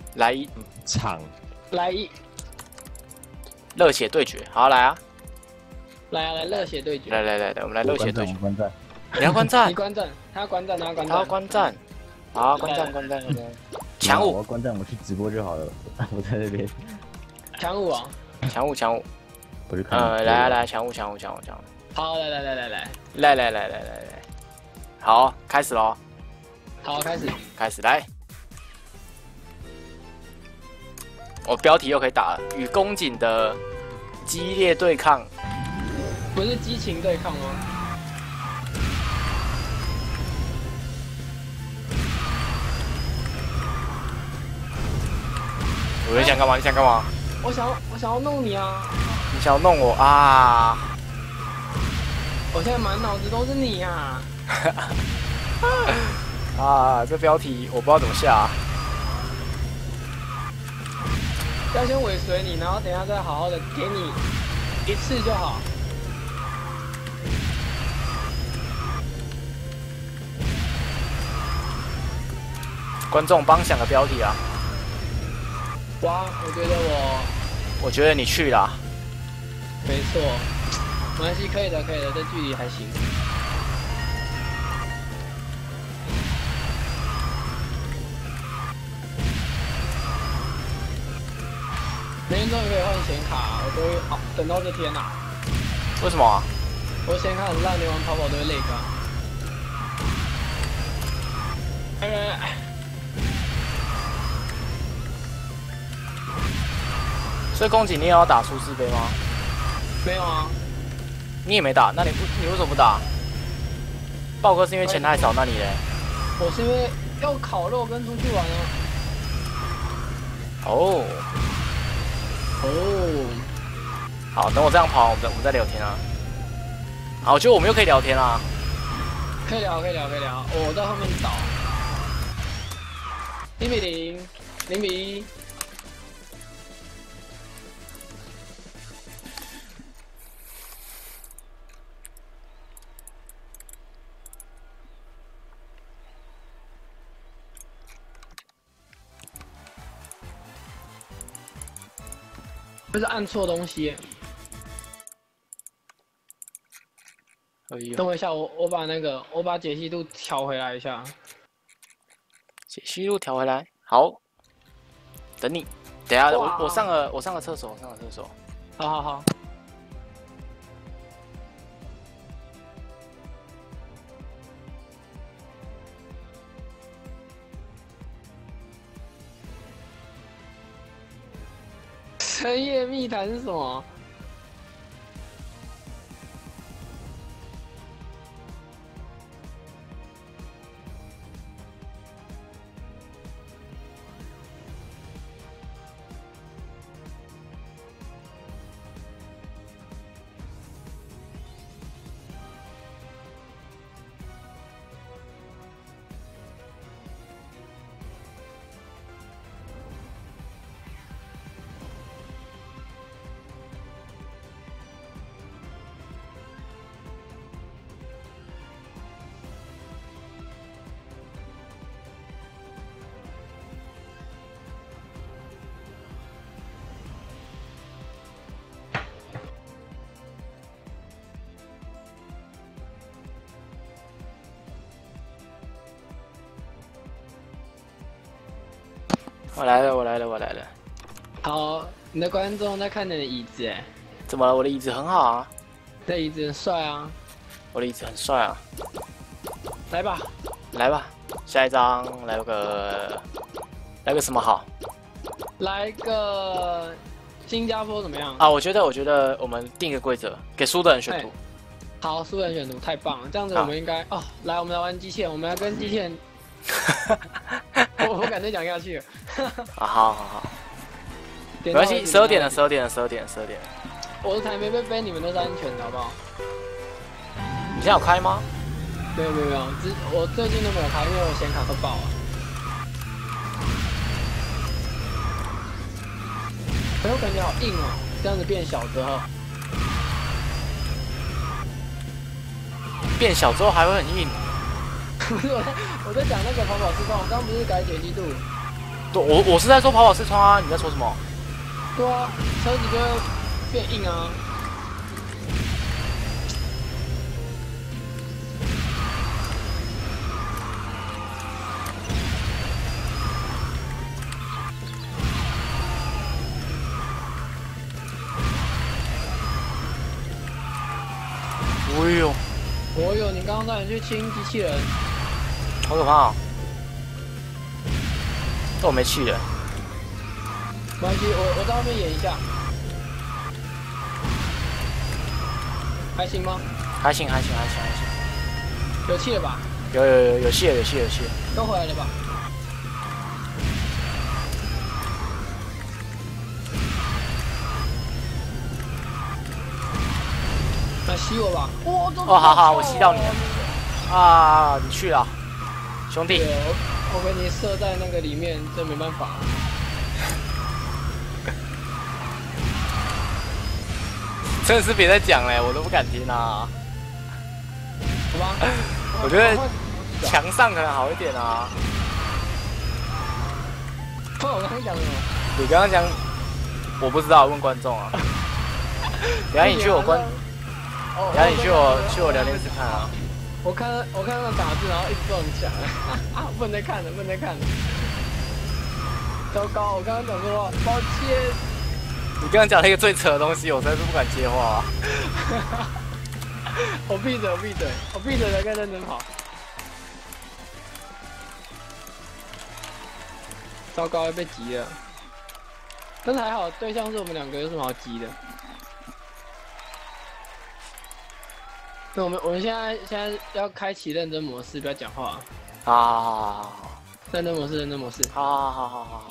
来一场， 来一热血对决，好来啊， 来热血对决。 来，我们来热血对决。 观战， 你要观战你，观战，他要观战，他要观他要战。 观战，好，观战。强我五， 要观战，我去直播就好了，我在那边， 强五啊！ 强五。 我就看。 来，强五。 好，来， 来，好，开始喽， 好，开始。 来。我标题又可以打了，与宫颈的激烈对抗。 不是激情对抗吗？ 你想干嘛？ 我想要弄你啊！ 你想要弄我啊？ 我现在满脑子都是你啊！ 啊，这标题我不知道怎么下。 要先尾随你，然后等一下再好好的给你一次就好。 观众帮想个标题啊！ 哇， 我觉得你去啦。 没错，没关系，可以的，这距离还行。明天终于可以换显卡，我都会等到这天呐。 为什么啊？ 我显卡很烂，连玩跑跑都会 lag 啊。 所以宫颈你也要打苏斯杯吗？ 没有啊， 你也没打，那你为什么不打？豹哥是因为钱太少，那你嘞？ 我是因为要烤肉跟出去玩啊。 哦，好，等我这样跑，我们再聊天啊。好，我觉得我们又可以聊天啦。 可以聊，我在后面倒。0-0，0-1。不是按错东西。等我一下，我把解析度调回来一下。 解析度调回来，好，等你。等一下，我上个厕所， 好。深夜密谈是什么？ 我来了。 好，你的观众在看你的椅子哎。 怎么了？我的椅子很好啊。 这椅子很帅啊。 我的椅子很帅啊。 来吧， 下一张来个什么好？ 来个新加坡怎么样？ 啊，我觉得我们定一个规则，给输的人选图。 好，输人选图太棒了，这样子我们应该哦，来，我们来玩机器人，我们来跟机器人。我不敢再讲下去了。 啊，好，没关系，12点了。 我的台没被背，你们都是安全的，好不好？ 你现在有开吗？ 没有，我最近都没有开，因为我显卡都爆了。哎，我感觉好硬哦，这样子变小之后， 变小之后还会很硬。 不是我在讲那个跑跑自动，我刚不是改解析度？ 我是在说跑跑视窗啊，你在说什么？ 对啊，车子就会变硬啊。 哎呦， 我有，你刚刚带你去清机器人， 好可怕啊！这我没气人。 没关系，我在后面演一下，还行吗？ 还行。 有气了吧？ 有戏了。 都回来了吧？来吸我吧！ 哦，好，我吸到你了。啊，你去了，兄弟。 我给你射在那个里面，这没办法。 真的是别再讲了，我都不敢听啊。 好吧， 我觉得墙上可能好一点啊。 不，我刚刚讲什么？ 你刚刚讲，我不知道，问观众啊。等下你去我聊天室看啊。 我看到打字，然后一直撞墙，不能再看了。糟糕，我刚刚讲错话，抱歉。 你刚刚讲了一个最扯的东西，我真是不敢接话。 我闭嘴才该认真跑。糟糕，要被急了。但是还好，对象是我们两个，有什么好急的？那我们现在要开启认真模式，不要讲话。 好。 认真模式。 好。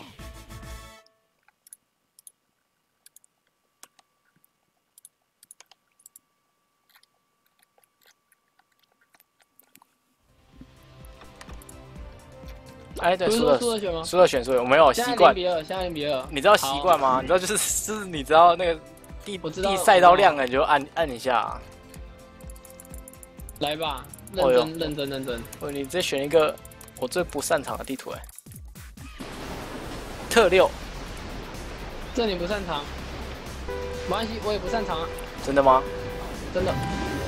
哎，对，输了选，我没有习惯。 现在0比2， 你知道习惯吗？你知道就是你知道那个地赛道亮了，你就按一下。 来吧，认真。 哦，你再选一个我最不擅长的地图特6。 这你不擅长，没关系，我也不擅长啊。 真的吗？ 真的。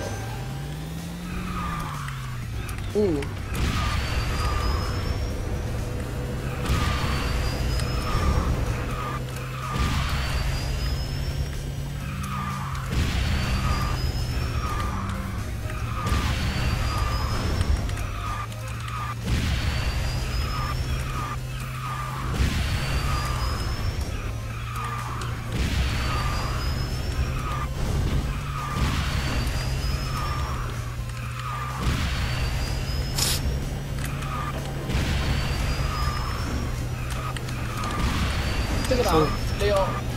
这个档6。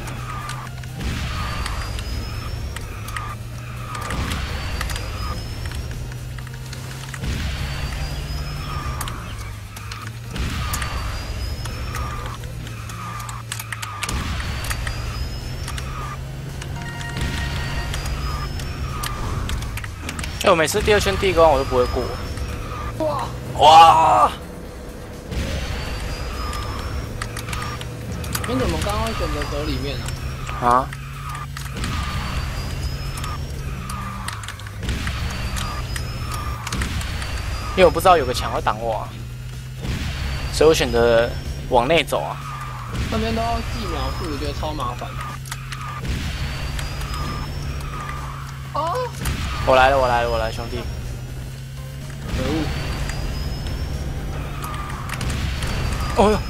哎，我每次第2圈第1关我都不会过。哇！ 你怎么刚刚会选择走里面啊？ 啊？因为我不知道有个墙会挡我啊，所以我选择往内走啊。 那边都要记秒数，我觉得超麻烦。哦！ 我来了，兄弟。 可恶！ 哦哟，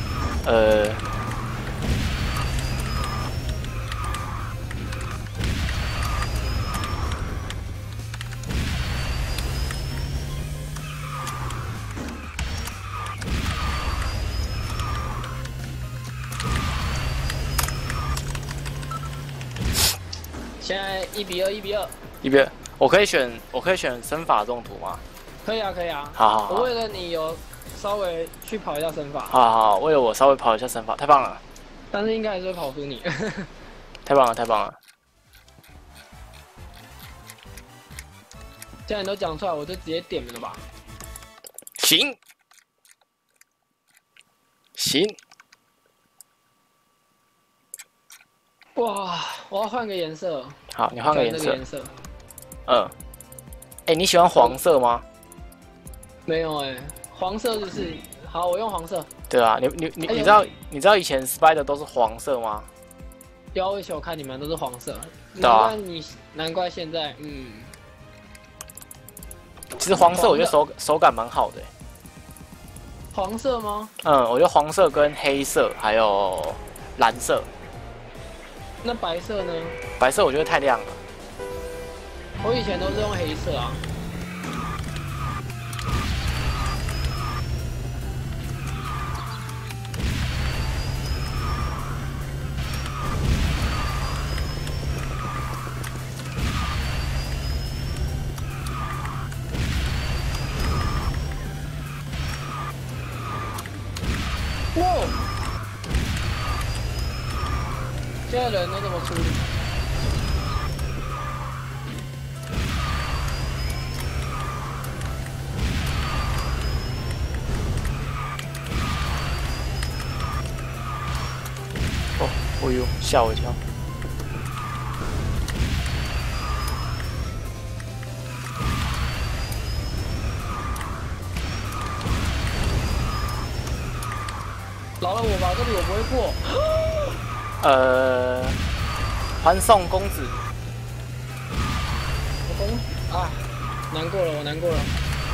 现在1比2。 我可以选身法这种图吗？ 可以啊。 好。 我为了你有稍微去跑一下身法。 好，为了我稍微跑一下身法，太棒了。 但是应该还是会跑输你。 太棒了。 既然你都讲出来，我就直接点了吧。 行。 哇，我要换个颜色。 好，你换个颜色。 颜色。 哎，你喜欢黄色吗？ 没有哎，黄色就是好，我用黄色。 对啊，你知道以前 Spider 都是黄色吗？ 有，我以前我看你们都是黄色， 对啊。 难怪现在其实黄色我觉得手感蛮好的。 黄色吗？ 我觉得黄色跟黑色还有蓝色。 那白色呢？ 白色我觉得太亮了。 我以前都是用黑色啊。哇！现在人都这么出力。 哦，哎呦，吓我一跳！ 饶了我吧，这里我不会过。 传送公子。 啊，难过了，我难过了。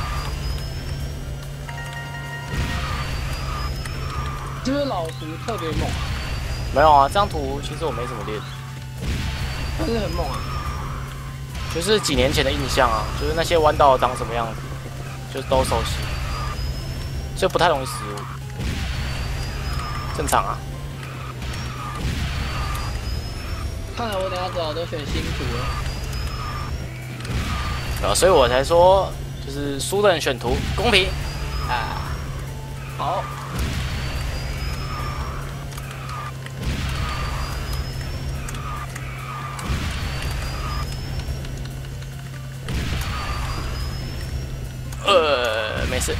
是不是老图特别猛啊？ 没有啊，这张图其实我没怎么练。 但是很猛啊。 就是几年前的印象啊，就是那些弯道长什么样子，就都熟悉，所以不太容易失误。正常啊。 看来我等下只好都选新图了。 所以我才说，就是输的人选图公平啊。 好。 没事。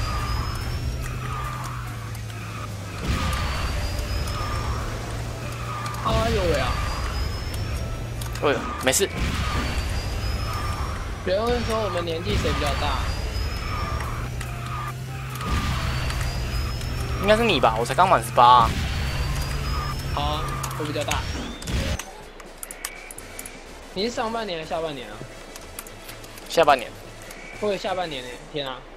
哎呦喂啊！ 哎呦，没事。 有人会说我们年纪谁比较大？ 应该是你吧，我才刚满18啊。 好啊，我比较大。你是上半年还是下半年啊？ 下半年。 我有下半年呢，天啊！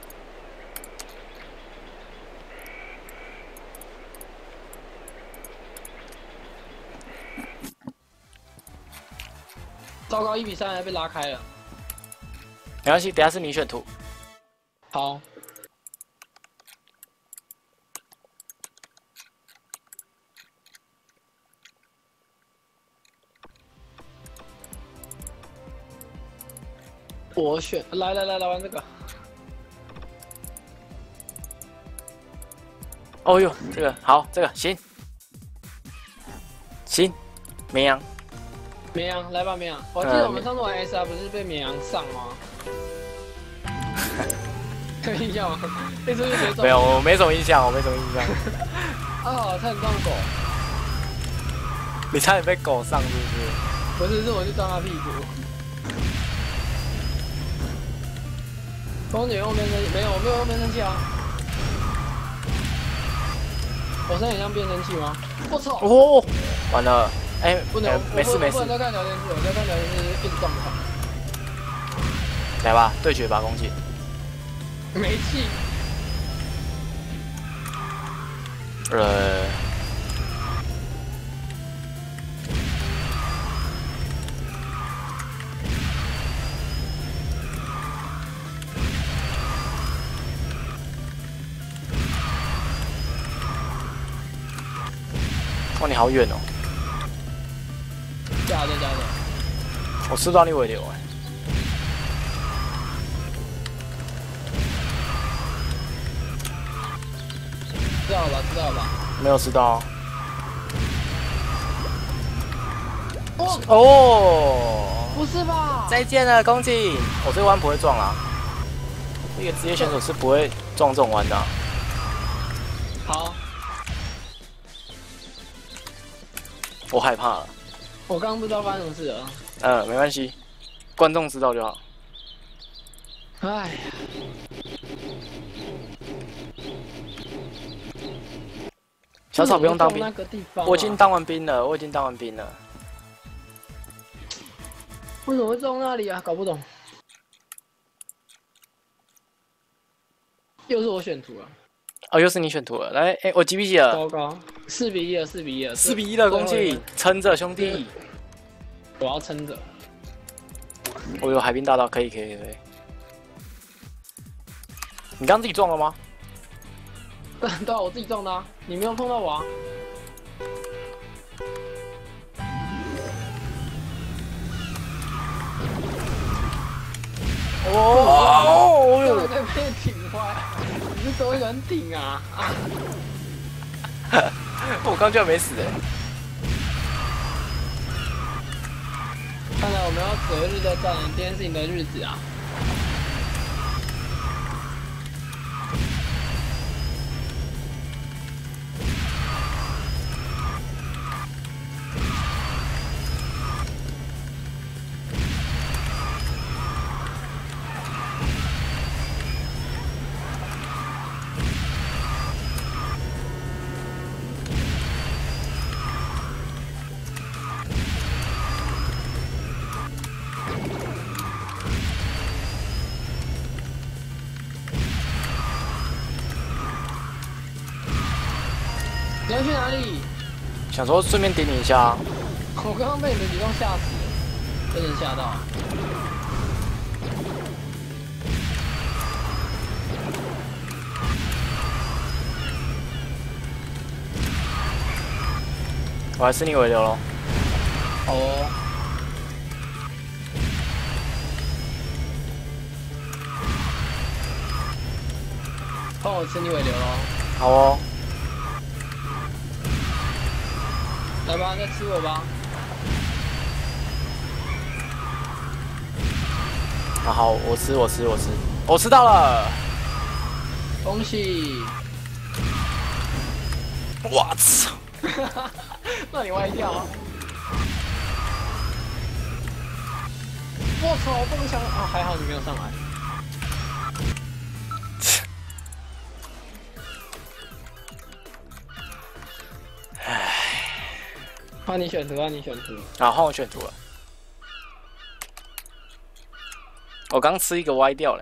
糟糕，1比3还被拉开了。 没关系，等下是你选图。 好。我选，来玩这个。 哦呦，这个好，这个行，行，绵羊。 绵羊，来吧，绵羊。我记得我们上次玩 SR 不是被绵羊上吗？有印象吗？那次就直接撞。 没有，我没什么印象， 啊，差点撞狗。 你差点被狗上是不是？ 不是，是我去撞他屁股。公姐用变声器没有，我没有用变声器啊。我声很像变声器吗？我操！ 哦，完了。哎， 不能， 没事。 不能再看聊天室，我再看聊天室一直撞他。 来吧，对决吧，公鸡。 没气。 哇，你好远哦！ 假的。 我吃不到你尾流哎。 知道了吧？ 没有吃到。 哦，不是吧？ 再见了，公鸡。我这个弯不会撞啦。一个职业选手是不会撞这种弯的。 好。 我害怕了。 我刚刚不知道发生什么事了。 没关系，观众知道就好。 哎呀， 小草不用当兵， 那个地方啊、 我已经当完兵了，我已经当完兵了。 为什么会中那里啊？搞不懂。又是我选图了。 哦，又是你选图了。来，我几比几了？ 糟糕，4-1了，4-1了 ，4-1了，恭喜，撑着兄弟。 我要撑着。 我有海滨大道，可以。你刚自己撞了吗？ 对啊，我自己撞的啊，你没有碰到我啊。 哦， 根本在被挺坏，你是多一个人挺啊！ 我刚居然没死看来我们要择日的战，今天是你的日子啊！你要去哪里？ 想说顺便点你一下。 我刚刚被你的举动吓死了，真的吓到。 我还是你尾流咯。 好哦。帮我吃你尾流咯。 好哦。 来吧，再吃我吧。 好，我吃到了。 恭喜！ 我操！ 让你歪掉。我操，蹦墙啊！还好你没有上来。换你选图，换你选图。 啊，换我选图了。我刚吃一个歪掉嘞。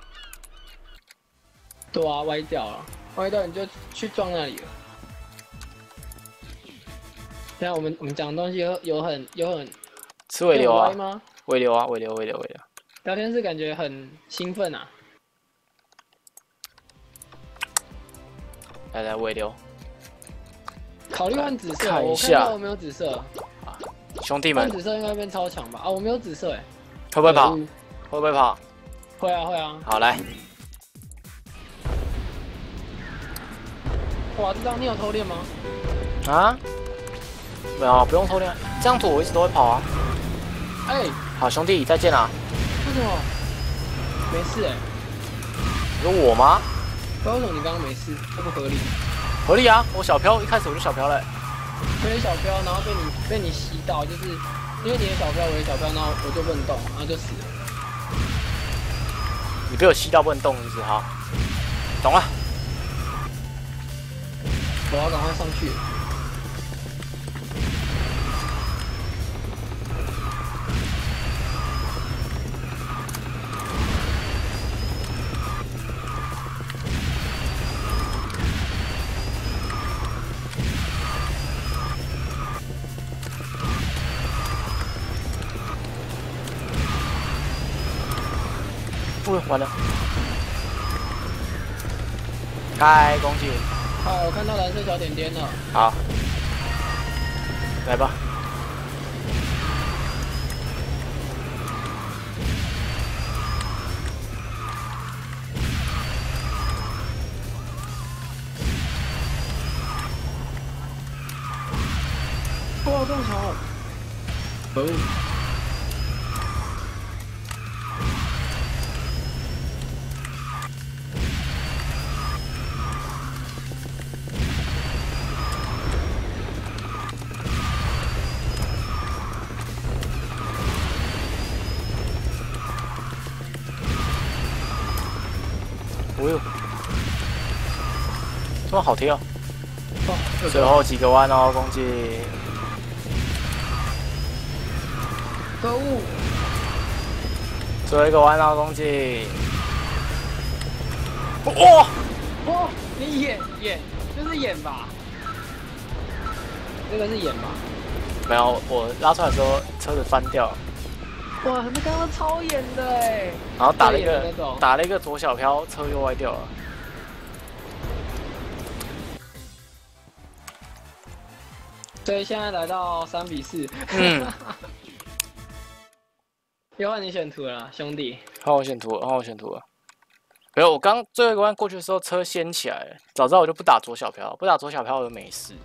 对啊，歪掉了，歪掉你就去撞那里了。现在我们讲的东西有很吃尾流啊？ 吗？ 尾流啊，尾流。 聊天室感觉很兴奋啊。 来尾流。 考虑换紫色， 看一下我看到我没有紫色。 兄弟们， 换紫色应该变超强吧？啊，我没有紫色哎。 会不会跑？会不会跑？ 会啊。 好，来。 哇，这张你有偷练吗？ 啊？没有，不用偷练。这张图我一直都会跑啊。 哎， 好兄弟，再见啦。 为什么？没事哎。 有我吗？ 为什么你刚刚没事？这不合理。 合理啊，我小飘一开始我就小飘了。 被小飘，然后被你吸到，就是因为你的小飘，我的小飘，然后我就不能动，然后就死了。 你被我吸到不能动，是不是？好，懂了。 我要赶快上去。 不，完了。开，恭喜！ 好，我看到蓝色小点点了。 好，来吧。 哇，这么强哦！哦。 哦，好贴哦。 哦， 最后几个弯哦，攻击。 可恶！ 最后一个弯哦，攻击。哇！ 哇！你演，就是演吧？这个是演吧？ 没有，我拉出来的时候车子翻掉。 哇，那刚刚超演的哎！ 然后打了一个左小飘，车又歪掉了。 所以现在来到3比4。 嗯。 又换你选图了，兄弟。 换我选图了。没有，我刚最后一个弯过去的时候，车掀起来了。早知道我就不打左小飘，我就没事。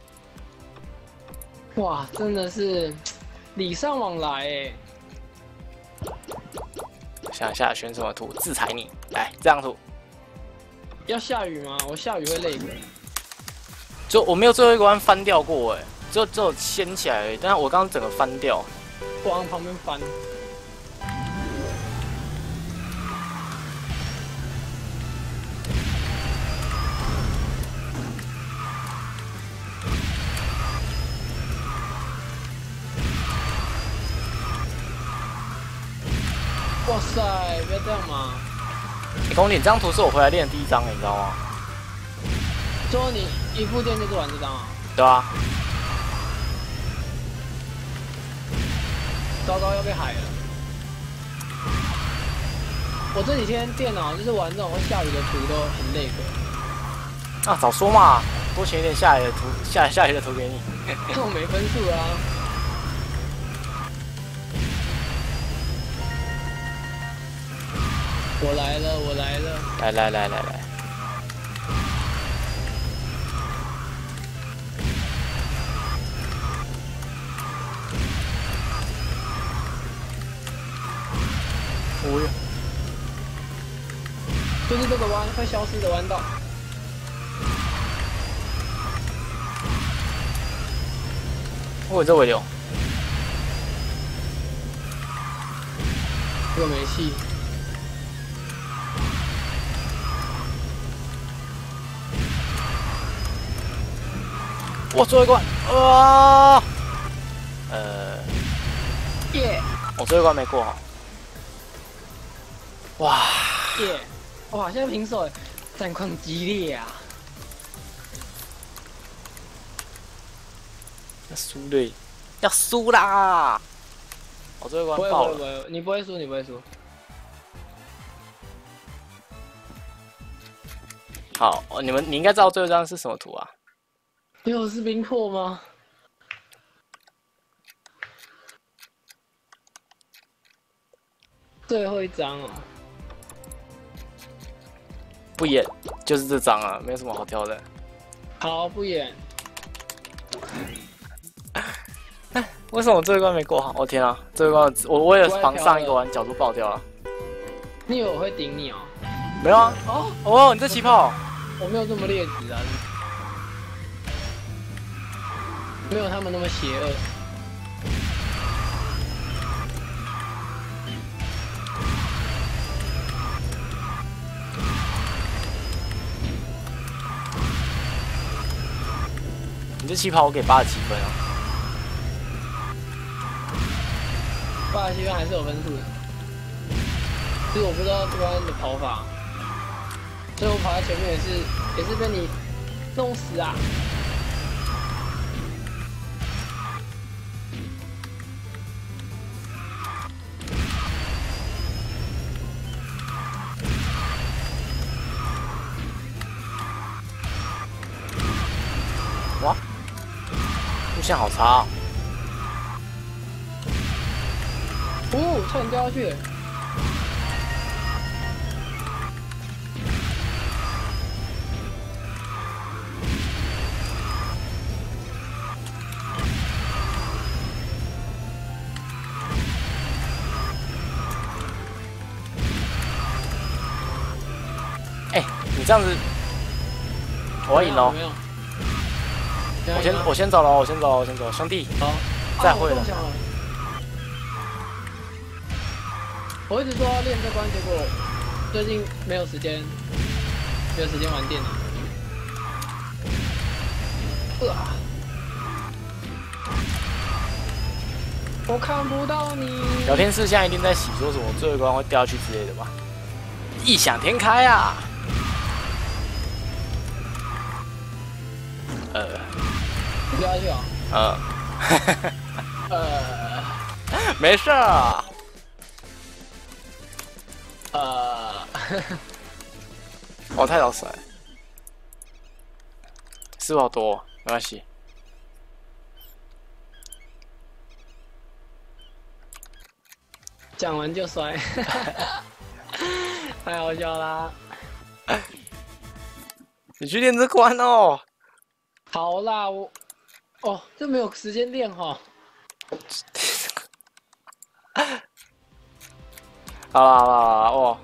哇，真的是礼尚往来哎。 想一下选什么图制裁你？来，这张图。 要下雨吗？我下雨会累的。 就我没有最后一个弯翻掉过哎，只有掀起来而已。但是我刚刚整个翻掉， 往旁边翻。哇塞，不要这样嘛！ 公你这张图是我回来练的第一张，你知道吗？ 说你一副店就做完这张啊？ 对啊。 糟糕，要被海了！我这几天电脑就是玩这种会下雨的图都很累的。 啊，早说嘛，多选一点下雨的图，下雨的图给你。 这种没分数啊。我来了！ 来！哦哟， 就是这个弯会消失的弯道。 哦，这尾流， 这个没戏。 哇，最后一关，啊， 耶！ 我最后一关没过哈。哇！ 耶！哇，现在平手，战况激烈啊！ 要输啦！我最后一关爆了。 不会，你不会输。 好，你应该知道最后一张是什么图啊？ 又是冰魄吗？最后一张哦。 不演就是这张啊，没有什么好挑的。 好，不演。 为什么我这一关没过好？我天啊，这一关我为了防上一个弯，角度爆掉了。 你以为我会顶你哦？ 没有啊。哦，你这起跑。 我没有这么劣质啊，没有他们那么邪恶。 你这起跑我给87分啊 ，87分还是有分数的。其实我不知道这关的跑法，所以我跑在前面也是被你弄死啊！ 哇，路线好差哦！ 差点掉下去。 你这样子，我要赢喽！我先走了，兄弟。 好， 再会了。 我一直说要练这关，结果最近没有时间玩电脑。 我看不到你。 聊天室现在一定在洗，说什么最后一关会掉下去之类的吧？异想天开啊！ 你掉下去啊？ 没事啊。哦，太老实了，是好多，没关系。 讲完就摔，太好笑啦！ 你去练这关哦。 好啦，这没有时间练哈。 好啦哦。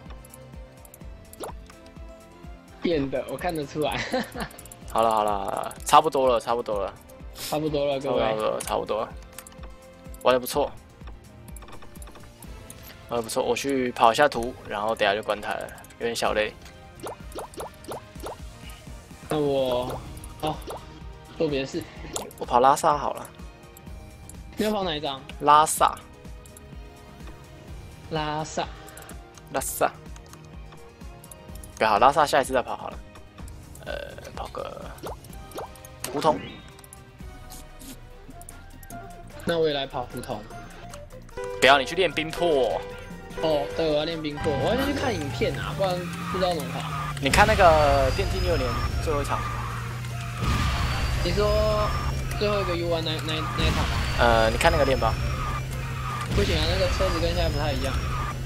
变的，我看得出来。 好了，差不多了，各位。 差不多了， 差不多了。玩得不错，我去跑一下图，然后等下就关台了，有点小累。 那我做别的事。 我跑拉萨好了。 你要跑哪一张？ 拉萨。不要，拉萨下一次再跑好了。跑个胡同。 那我也来跑胡同。 不要，你去练冰魄。 哦，对，我要练冰魄，我要先去看影片啊，不然不知道怎么跑。 你看那个电竞6年最后一场。 你说最后一个 U1 那一场吗？ 你看那个练吧。 不行啊，那个车子跟现在不太一样。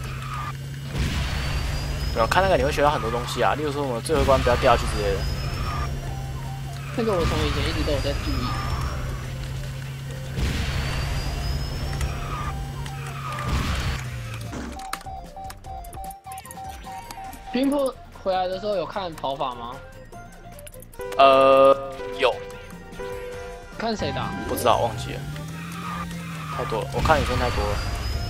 没有看那个，你会学到很多东西啊，例如说我们最后一关不要掉下去之类的。 那个我从以前一直都有在注意。冰魄回来的时候有看跑法吗？ 有。 看谁打？ 不知道，忘记了。太多了，我看影片太多了。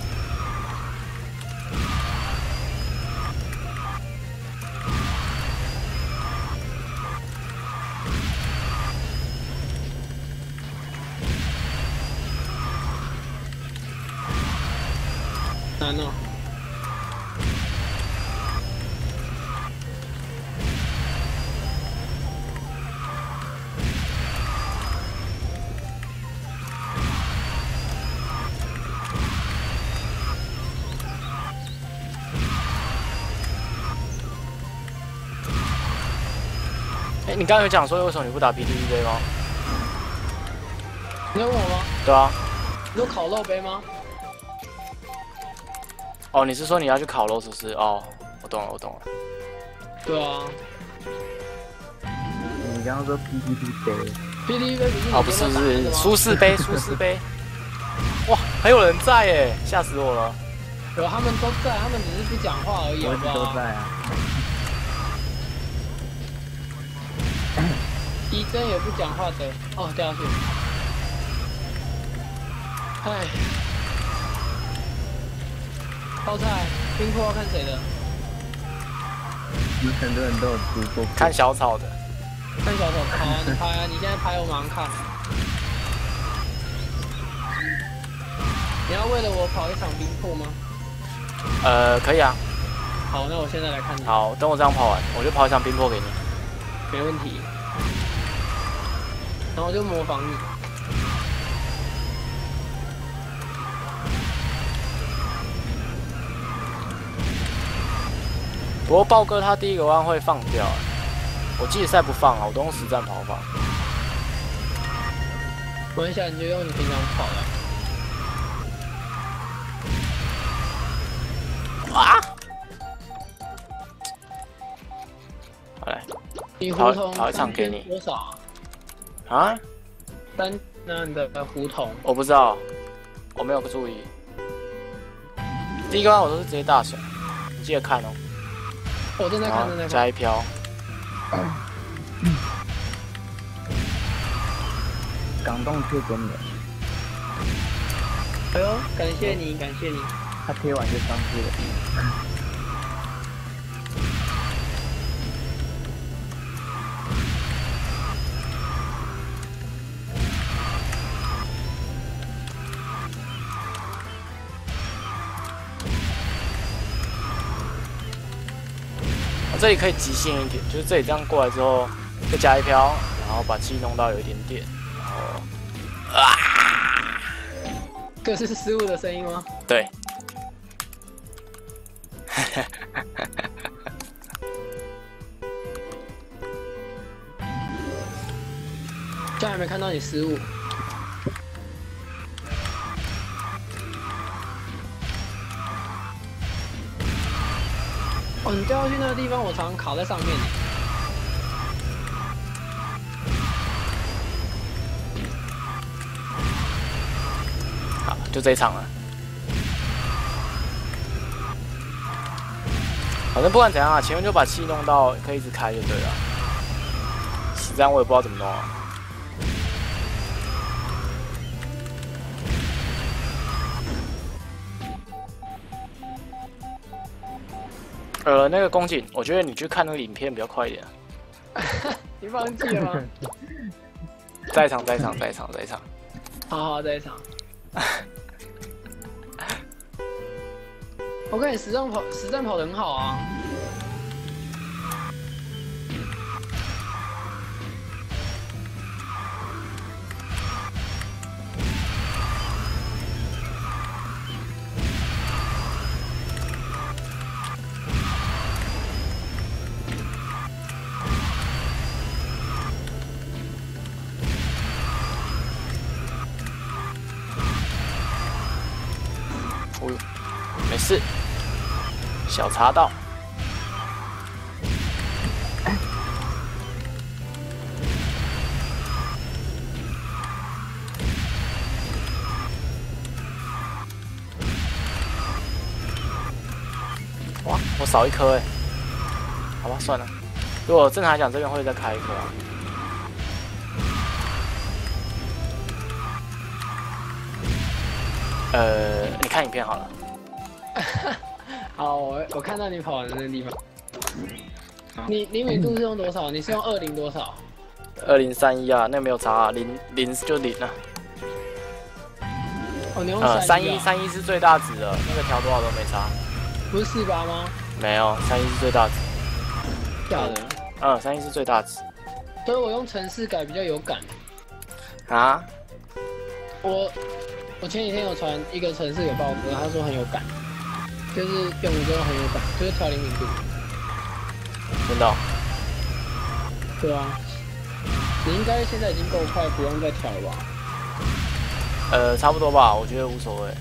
难哦。 你刚刚有讲说为什么你不打 PTV 吗？ 你在问我吗？ 对啊。 你说烤肉杯吗？ 哦，你是说你要去烤肉是不是？哦，我懂了。 对啊。 你刚刚说 PTV 杯 ？PTV 杯不是？ 哦，不是，舒适杯。哇，还有人在耶，吓死我了。 有，他们都在，他们只是不讲话而已，好不好？ 都在啊。 医生也不讲话的，哦，掉下去。唉，泡菜，冰魄要看谁的？ 很多人都有读过。 看小草的。 看小草，好啊，你拍啊！你现在拍，我马上看。你要为了我跑一场冰魄吗？ 可以啊。 好，那我现在来看你。 好，等我这样跑完，我就跑一场冰魄给你。 没问题。然后我就模仿你。 不过豹哥他第一个弯会放掉，我季赛不放啊，我都用实战跑法。 没关系，你就用你平常跑的。 啊！好来， 你胡同跑一场给你多少啊？ 啊？ 那你的胡同？ 我不知道，我没有注意。第一个弯我都是直接大甩，你记得看哦。 我正在看，正在看。 加一飘。 港动贴给你了。 哎呦，感谢你，感谢你。 他贴完就上去了。 这里可以极限一点，就是这里这样过来之后，再加一飘，然后把气弄到有一点点，然后这是失误的声音吗？ 对。 这样还没看到你失误。哦，你掉下去那个地方，我常常卡在上面。 好，就这一场了。反正不管怎样啊，前面就把气弄到可以一直开就对了。实战我也不知道怎么弄啊。那个宫颈，我觉得你去看那个影片比较快一点。 你放弃了吗？ 在场。 好，在场。我看你实战跑得很好啊。 没事，小查到。哇，我少一颗哎，好吧，算了。如果正常来讲，这边会再开一颗啊。你看影片好了。 好，我看到你跑完的那个地方。你灵敏度是用多少？你是用20多少 2031啊，那没有差啊，零就零啊。 哦，你用 31是最大值的，那个调多少都没差。 不是48吗？没有，31是最大值。 假的。 31是最大值。 所以我用程式改比较有感。 啊？ 我前几天有传一个程式给豹哥，他说很有感，就是用的之后很有感，就是调灵敏度。 真的、哦？ 对啊。你应该现在已经够快，不用再调了吧？ 差不多吧，我觉得无所谓。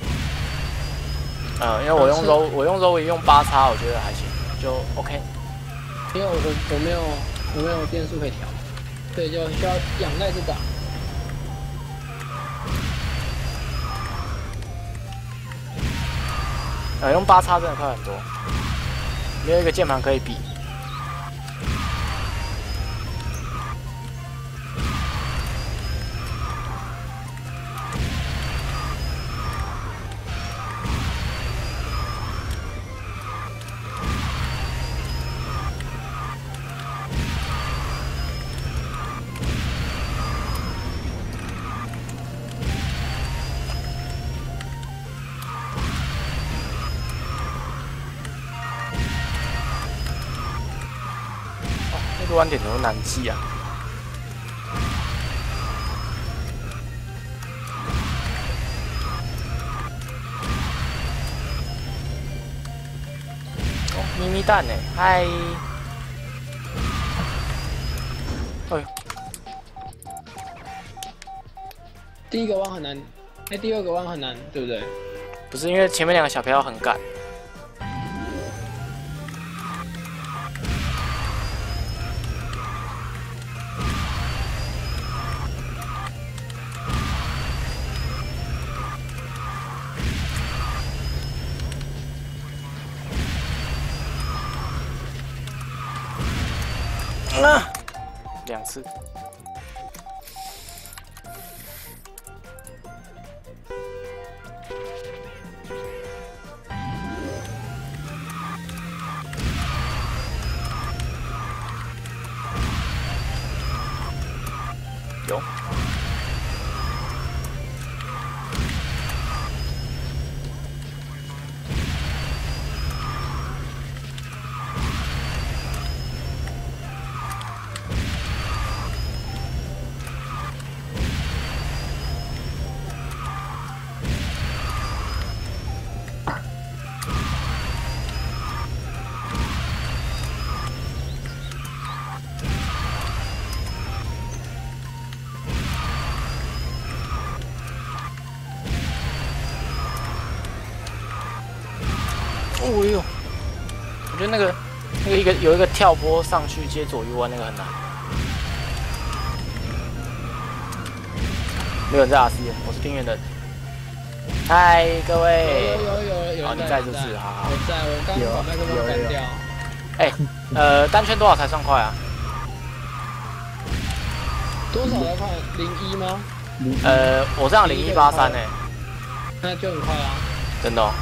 因为我用柔仪用8叉，我觉得还行，就 OK。 因为我没有变数可以调，所以就需要仰赖这个。 用8叉真的快很多，没有一个键盘可以比。观点都难记啊！哦，咪咪蛋呢？嗨！哎呦， 第一个弯很难，第二个弯很难，对不对？ 不是，因为前面2个小飘很赶。2次。有。 哦呦，我觉得那个有一个跳坡上去接左右弯那个很难。没有人在 RC， 我是边缘人。嗨，各位。 有人你在就是，好。 我在，我刚把麦克风关掉。 哎，单圈多少才算快啊？ 多少才快？01吗？ 我这样0183哎。 那就很快啊。 真的哦。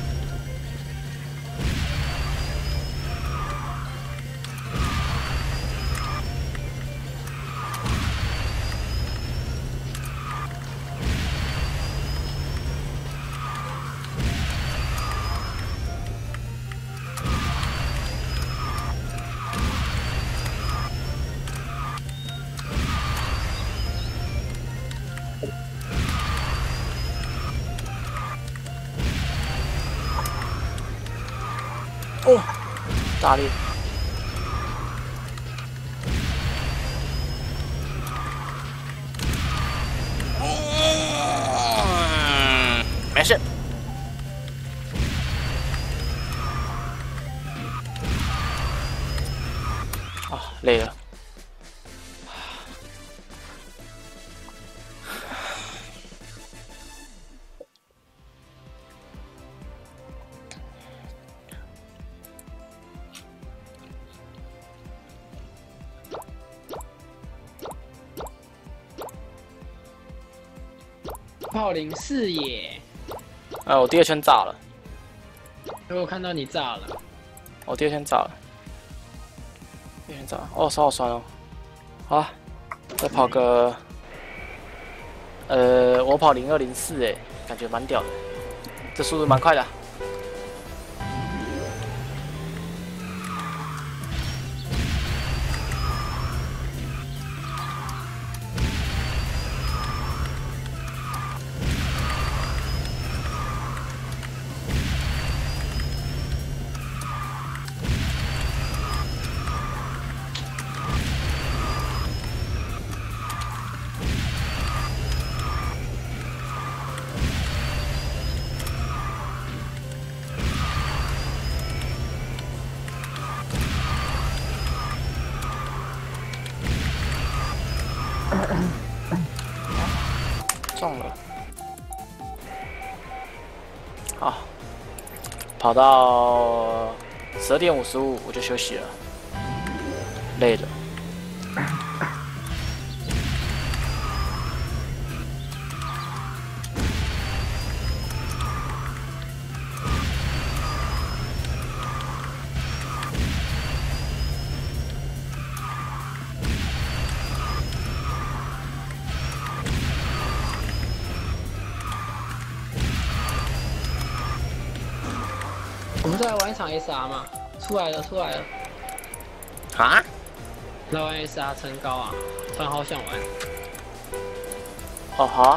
哦，大力！没事。啊，累了。 炮04耶！ 我第二圈炸了。 我看到你炸了。 我第二圈炸了。第二圈炸了，哦，手好酸哦。好啊，再跑个，我跑0204哎，感觉蛮屌的，这速度蛮快的。中了，好，跑到12点55我就休息了，累了。 我们再来玩一场 SR 嘛，出来了。 啊？ 来玩 SR 撑高啊，突然好想玩。 哦好。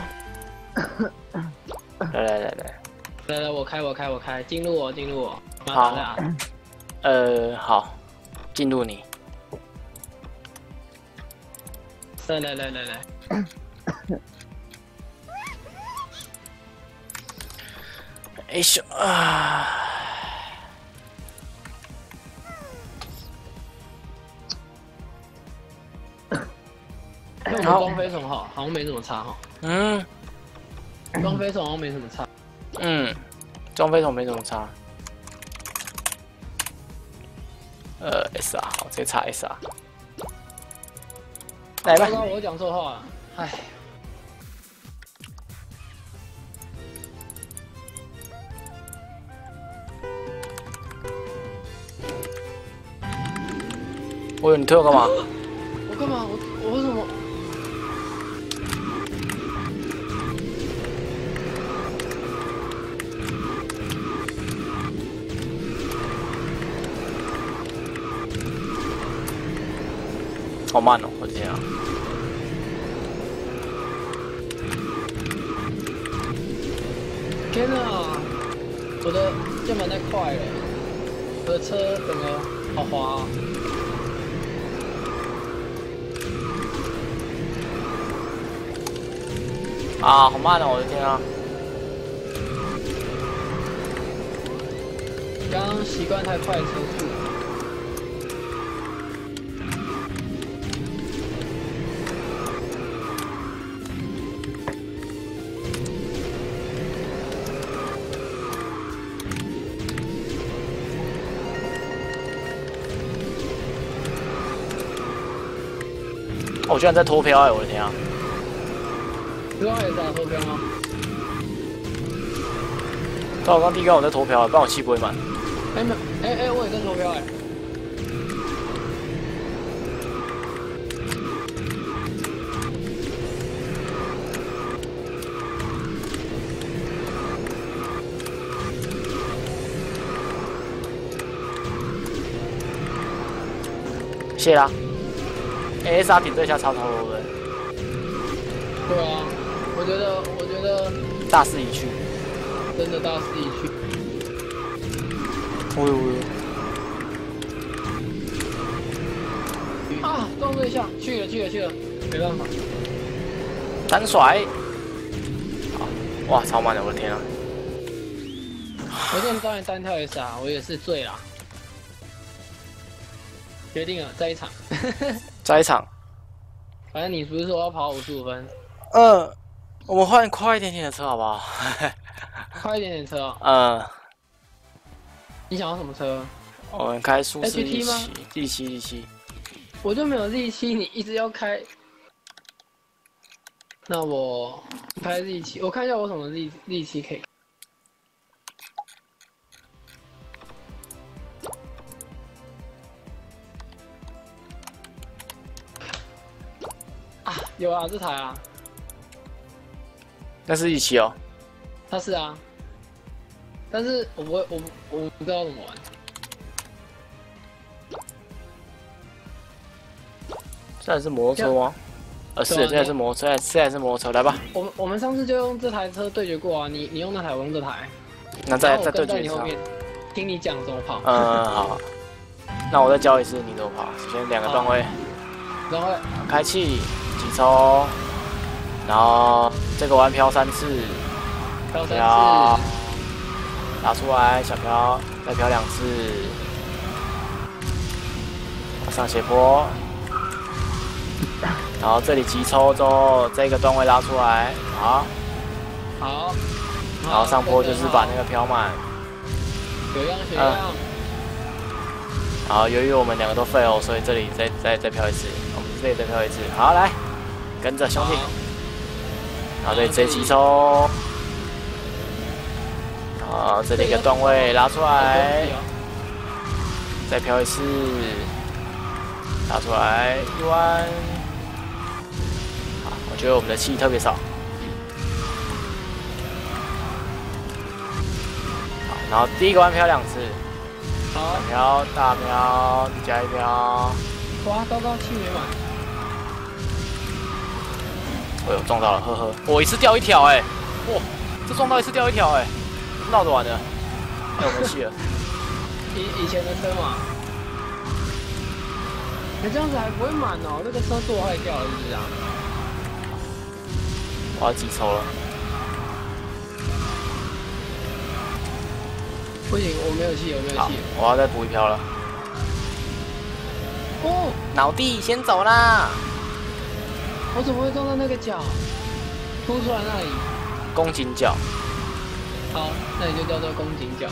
来， 我开，进入我。 好。好，进入你。 来。 哎呦啊！ 我光飞虫好像没怎么差哈。光飞虫好像没什么差。 装飞虫没怎么差。SR 好，直接插 SR。来吧。 刚刚我讲错话了，唉。 我以为你推我干嘛？ 我干嘛？我为什么？ 好慢哦！我的天啊！ 天哪！我的键盘太快了，我的车整个好滑啊！好慢哦！我的天啊！ 刚刚习惯太快的车速。 我居然在脱漂哎！我的天啊！ 之后也是打脱标吗？ 但我刚第一关我在脱漂，不然我气不会满。 哎没有，哎，我也在脱标哎。 谢啦。ASR 顶这下超头颅的。 对啊，我觉得大势已去。 真的大势已去。 哦呦！ 啊，动作一下，去了，没办法。 单甩。好，哇，超慢的，我的天啊！ 我现在当然单跳 SR，我也是醉啦。决定了，再一场。 再一场。 反正你不是说要跑55分？ 我们换快一点点的车好不好？ 快一点点车哦。你想要什么车？ 我们开舒适 HT 吗？ 第七。 我就没有Z7，你一直要开。那我开 Z7，我看一下我什么 Z7可以。啊，有啊，这台啊。 那是17哦。 它是啊，但是我不知道怎么玩。 这还是摩托车吗？是，这还是摩托车，这还是摩托车，来吧。 我们上次就用这台车对决过啊，你用那台，我用这台。 那再对决一次。 听你讲怎么跑。 好。那我再教一次你怎么跑。首先2个段位。 段位。 开气，急抽，然后这个弯飘3次。飘，拿出来，小飘，再飘2次，上斜坡，然后这里急抽之后，这个段位拉出来，好，然后上坡就是把那个飘满， 学样。 然后由于我们2个都废哦，所以这里再飘一次，我们这里再飘一次，好，来，跟着兄弟，然后这里直接急抽。这里一个段位拉出来，再飘一次，拉出来一弯。好，我觉得我们的气特别少。好，然后第一个弯飘2次， 好， 小飘、大飘，加一飘。 哇，糟糕，气没满。 哎呦，撞到了，呵呵，我一次掉1条哎，哇，这撞到一次掉1条哎。闹着玩的，我没气了。 以前的车嘛，你这样子还不会满哦，那个车座坏掉了是不是啊？ 我要急抽了。 不行，我没有气， 我要再补1飘了。 哦， 脑弟先走啦！ 我怎么会撞到那个角？凸出来那里。 宫颈角。 好，那你就叫做宫颈角。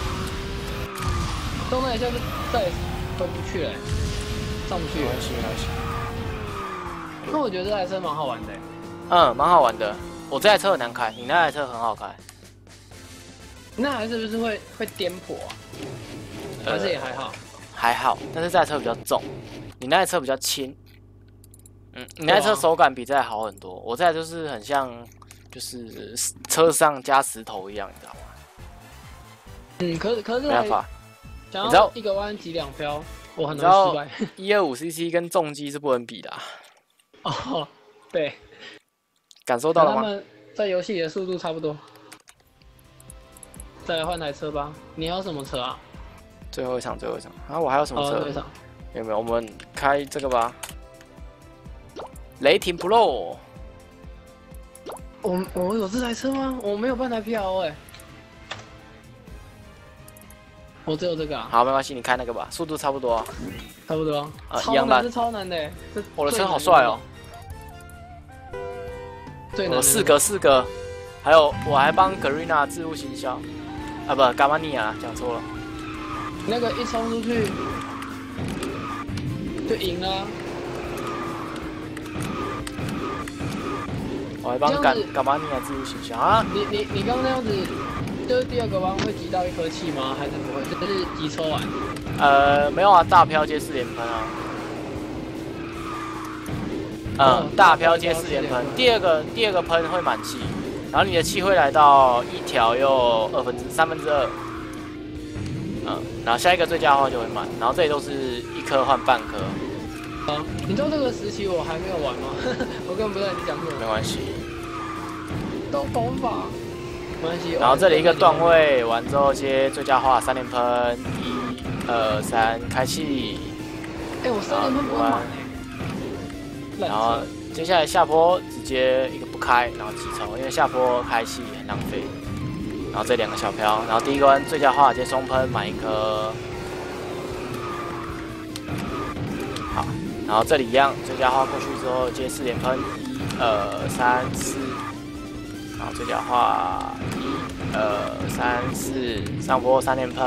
撞那一下就再也回不去了，上不去。 没关系。 那我觉得这台车蛮好玩的。 蛮好玩的。我这台车很难开，你那台车很好开。 那台是不是会颠簸啊？还是也还好？ 还好，但是这台车比较重，你那台车比较轻。你那台车手感比这台好很多。我这台就是很像。就是车上加石头一样，你知道吗？ 可是没办法， 你知道一个弯急2飘，我很难失败。 125cc 跟重机是不能比的。 哦，对， 感受到了吗？ 他们在游戏里的速度差不多。再来换台车吧，你还有什么车啊？ 最后一场。啊，我还有什么车？有没有？我们开这个吧。雷霆 Pro。 我有这台车吗？我没有半台飘哎。 我只有这个啊， 好，没关系，你开那个吧，速度差不多。 差不多。 一样难是超难的，这我的车好帅哦！ 最难的 4个，还有我还帮 Garena 置入行销，啊不，伽马尼亚讲错了。 那个一冲出去就赢了。 我还帮伽马尼亚置入行销啊！ 你刚刚那样子，就是第2个弯会集到1颗气吗？还是不会？就是集抽完。 没有啊，大飘接4连喷啊。大飘接4连喷，第二个喷会满气，然后你的气会来到1条又2/3。然后下一个最佳的话就会满，然后这里都是1颗换半颗。 你知道这个时期我还没有玩吗？我根本不知道你讲什么。 没关系， 都懂法，没关系。 然后这里一个段位完之后接最佳化3连喷，1、2、3开气。 我3连喷不满然后接下来下坡直接一个不开，然后急抽，因为下坡开气很浪费。然后这2个小飘，然后第1个弯最佳化接双喷满1颗。好，然后这里一样，最佳化过去之后接4连喷，1、2、3、4，然后最佳化1、2、3、4，上坡3连喷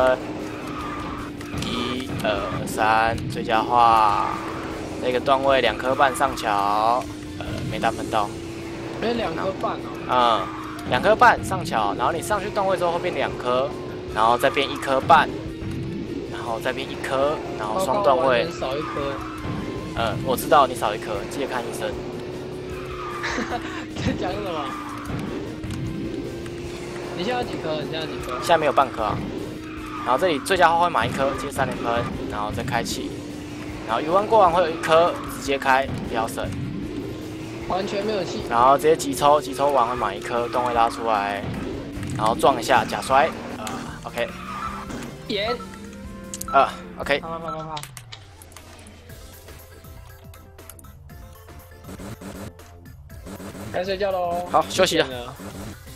，1、2、3，最佳化。这个段位2颗半上桥，没大喷到， 没2颗半哦。 2颗半上桥，然后你上去段位之后会变2颗，然后再变1颗半，然后再变1颗，然后双段位少1颗。 我知道你少1颗，记得看医生。 在讲什么？你现在几颗？ 现在没有半颗啊。然后这里最佳化会满1颗，接3连喷，然后再开气。然后鱼弯过完会有1颗，直接开，不要省。 完全没有气。 然后直接急抽完会满1颗，段位拉出来，然后撞一下假摔，OK。 演。 OK。 啪。该睡觉喽。 好，休息了。